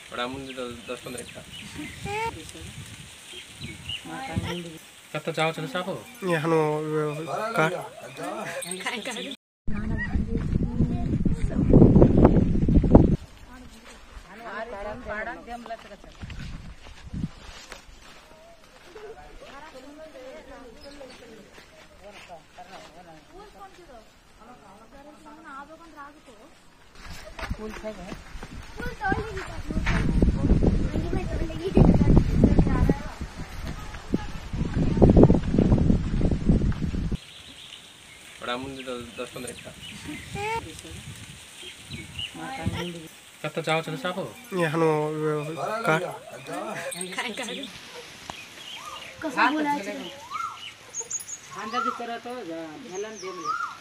बड़ा मुंडी तो 10-15 का कत्ता जाओ चलो सापो यहाँ नो का बड़ा मुंडी तो 10-15 का कत्ता जाओ चलो सापो यहाँ नो का कसं बोलायचं?